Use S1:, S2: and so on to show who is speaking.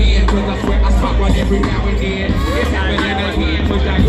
S1: again, cause I swear I spot one every now and then. It's happening again, push that